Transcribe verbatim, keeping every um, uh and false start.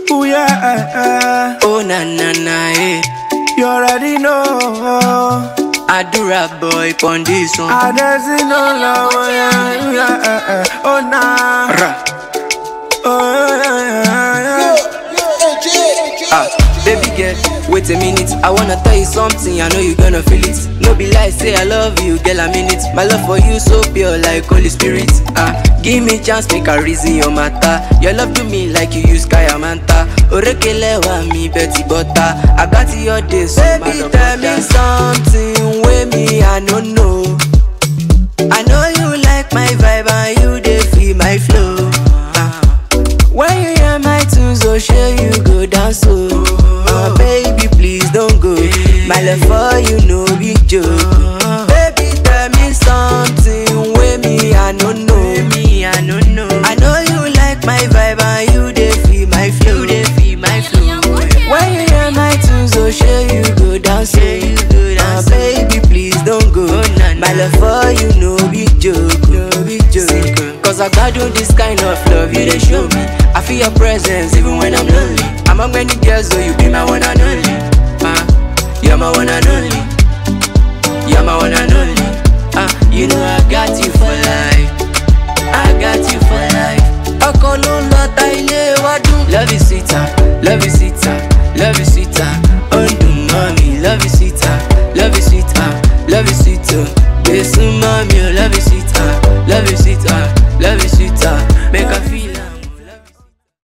Ooh yeah. Oh na na na eh. You already know. Adura boy pon this one. I just no love. Yeah, yeah. Oh nah. Ra. Oh yeah. Ah, baby girl, wait a minute. I wanna tell you something. I know you gonna feel it. No be lie, say I love you, girl. I mean it. My love for you so pure, like Holy Spirit. Ah, give me chance, make a reason your matter. Your love to me like you use Kaya Manta. Orekele wa mi Betty Butter. I got your days, so baby, tell me something with me I don't know. I know you like my vibe and you dey feel my flow. When you hear my tunes, oh sure you go down so. Oh baby, please don't go. My love for you no big joke. Baby, tell me something with me I don't know. Me I don't know. I know you like my vibe and you dey feel my flow. You dey feel my flow. When you hear my tunes, oh sure you go down so. Oh baby, please don't go. My love for you no big joke. No big joke. Cause I gotta do this kind of love you dey show me. I feel your presence even when I'm lonely. Among many girls, though, you be my one and only. Uh, you're my one and only. You're my one and only. Uh, you know I got you for life. I got you for life. Love is sweeter, love is sweeter, love is